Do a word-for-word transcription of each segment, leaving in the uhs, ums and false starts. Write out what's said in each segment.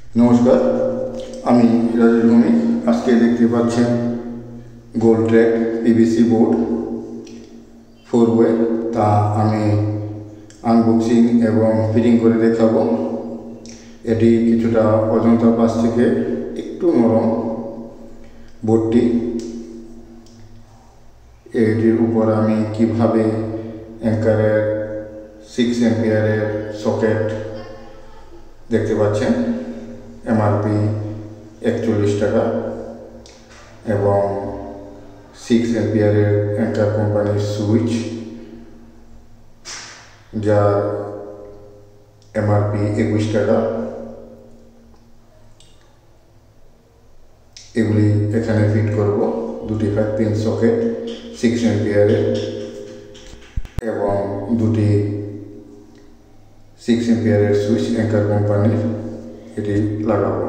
नमस्कार আমি রাজেশ ভৌমিক। আজকে দেখতে পাচ্ছেন gold track PVC board four way, তা আমি আনবক্সিং এবং ফিটিং করে দেখাবো। এটি কিছুটা অজন্তা প্লাস্টিকের, একটু নরম বোর্ডটি। এটির উপর আমি কিভাবে অ্যাঙ্কারের সিক্স এম্পিয়ারের সকেট দেখতে পাচ্ছেন, এমআরপি একচল্লিশ টাকা এবং সিক্স এম্পিয়ারের অ্যাঙ্কার কোম্পানির সুইচ, যার এমআরপি একুশ টাকা। এগুলি এখানে ফিট করব। দুটি ফাইভ পিন সকেট সিক্স এম্পিয়ারের এবং দুটি সিক্স এম্পিয়ারের সুইচ অ্যাঙ্কার কোম্পানির, এটি লাগাবো।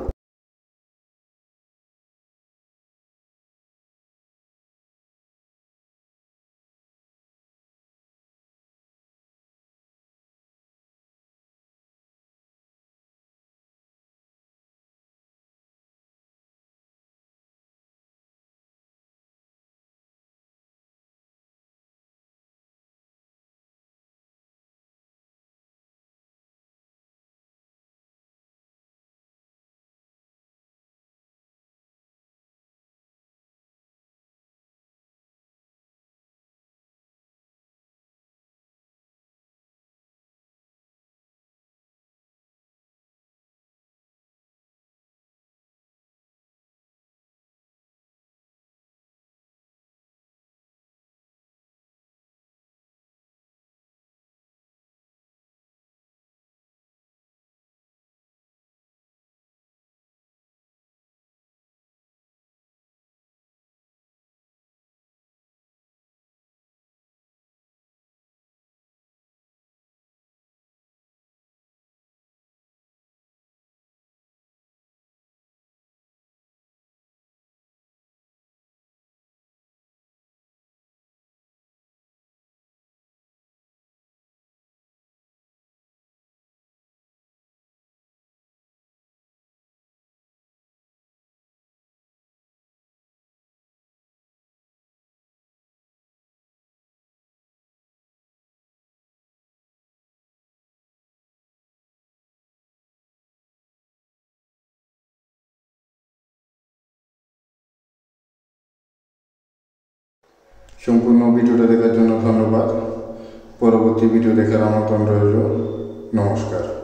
সম্পূর্ণ ভিডিওটা দেখার জন্য ধন্যবাদ। পরবর্তী ভিডিও দেখার আমন্ত্রণ রইল। নমস্কার।